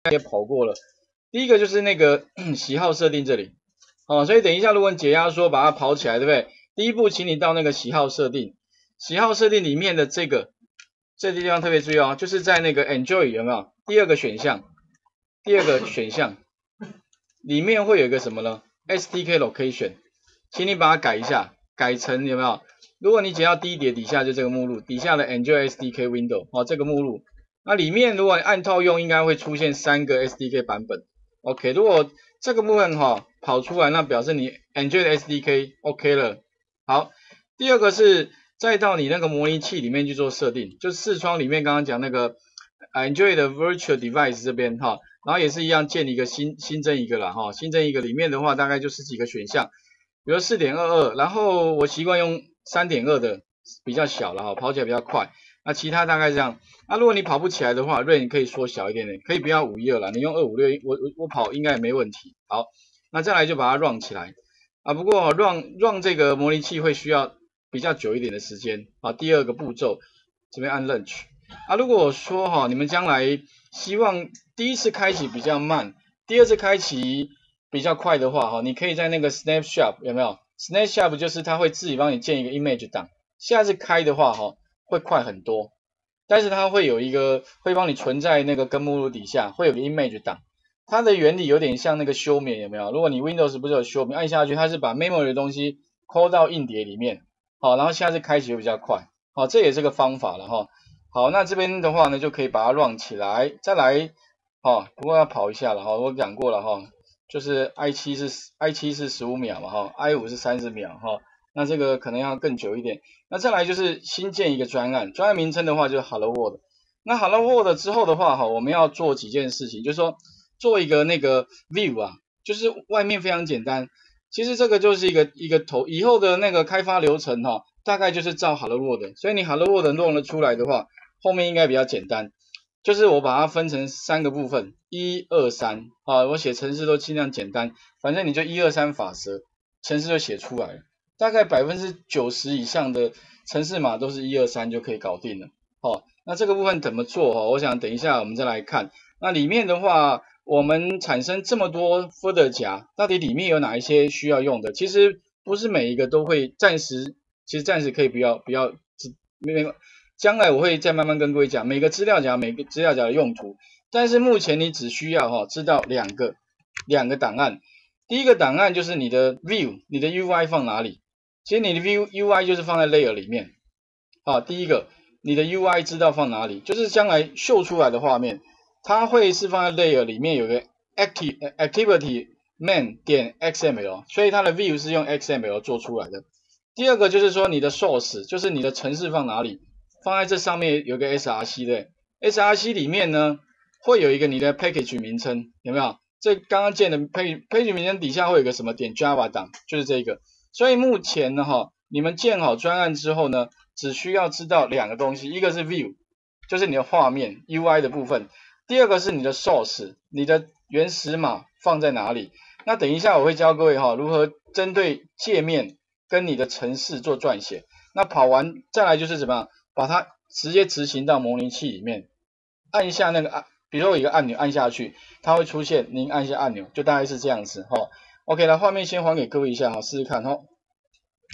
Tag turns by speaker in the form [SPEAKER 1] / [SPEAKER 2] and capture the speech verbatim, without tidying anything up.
[SPEAKER 1] 也跑过了。第一个就是那个喜好设定这里，哦，所以等一下如果你解压缩把它跑起来，对不对？第一步，请你到那个喜好设定，喜好设定里面的这个这个地方特别注意哦，就是在那个 Enjoy 有没有？第二个选项，第二个选项里面会有一个什么呢 ？S D K Location， 请你把它改一下，改成有没有？如果你解到第一叠底下就这个目录，底下的 Enjoy S D K Window， 哦，这个目录。那里面如果你按套用，应该会出现三个 S D K 版本。OK， 如果这个部分哈、哦、跑出来，那表示你 Enjoy 的 S D K OK 了。好，第二个是再到你那个模拟器里面去做设定，就视窗里面刚刚讲那个 Enjoy 的 Virtual Device 这边哈，然后也是一样建一个新新增一个啦哈，新增一个里面的话大概就十几个选项，比如 四点二二， 然后我习惯用 三点二 的比较小了哈，跑起来比较快。那其他大概这样。那、啊、如果你跑不起来的话 ，range 可以缩小一点点，可以不要五一二啦，你用二五六，我我我跑应该也没问题。好，那再来就把它 run 起来啊。不过 run run 这个模拟器会需要比较久一点的时间啊。第二个步骤，这边按 launch 啊。如果说哈、哦，你们将来希望第一次开启比较慢，第二次开启比较快的话哈、哦，你可以在那个 snapshot 有没有 ？snapshot 就是它会自己帮你建一个 image 档，下次开的话哈、哦。会快很多，但是它会有一个会帮你存在那个根目录底下，会有个 image 档。它的原理有点像那个休眠，有没有？如果你 Windows 不是有休眠，按下去它是把 memory 的东西 call 到硬碟里面，好，然后下次开启会比较快，好，这也是个方法了哈。好，那这边的话呢，就可以把它 run 起来，再来，哦，不过要跑一下了哈，我讲过了哈，就是 i 七 是 i 七 是十五秒嘛哈 ，i 五 是三十秒哈。那这个可能要更久一点。那再来就是新建一个专案，专案名称的话就是 Hello World。那 Hello World 之后的话哈，我们要做几件事情，就是说做一个那个 view 啊，就是外面非常简单。其实这个就是一个一个头，以后的那个开发流程哈，大概就是照 Hello World。所以你 Hello World 弄了出来的话，后面应该比较简单。就是我把它分成三个部分，一二三啊，我写程式都尽量简单，反正你就一二三法则，程式就写出来了。大概百分之九十以上的程式码都是一二三就可以搞定了。哦，那这个部分怎么做？哦，我想等一下我们再来看。那里面的话，我们产生这么多 folder 夹，到底里面有哪一些需要用的？其实不是每一个都会，暂时其实暂时可以不要不要，没没，将来我会再慢慢跟各位讲每个资料夹每个资料夹的用途。但是目前你只需要哈、哦、知道两个两个档案。第一个档案就是你的 view， 你的 U I 放哪里？其实你的 view U I 就是放在 layer 里面，啊，第一个你的 U I 知道放哪里，就是将来秀出来的画面，它会是放在 layer 里面有个 active activity main 点 X M L， 所以它的 view 是用 X M L 做出来的。第二个就是说你的 source， 就是你的程式放哪里，放在这上面有个 S R C 的 S R C 里面呢会有一个你的 package 名称，有没有？这刚刚建的 page page 名称底下会有个什么点 Java 档，就是这个。所以目前呢，哈，你们建好专案之后呢，只需要知道两个东西，一个是 view， 就是你的画面 U I 的部分，第二个是你的 source， 你的原始码放在哪里。那等一下我会教各位哈，如何针对界面跟你的程式做撰写。那跑完再来就是怎么样，把它直接执行到模拟器里面，按一下那个按，比如说有一个按钮按下去，它会出现您按一下按钮，就大概是这样子哈。OK， 那画面先还给各位一下哈，试试看哈。